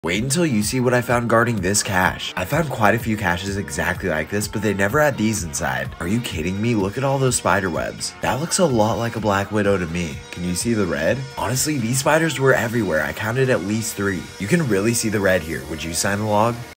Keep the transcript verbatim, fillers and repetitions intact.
Wait until you see what I found guarding this cache. I found quite a few caches exactly like this, but they never had these inside. Are you kidding me? Look at all those spider webs. That looks a lot like a black widow to me. Can you see the red? Honestly, these spiders were everywhere. I counted at least three. You can really see the red here. Would you sign the log?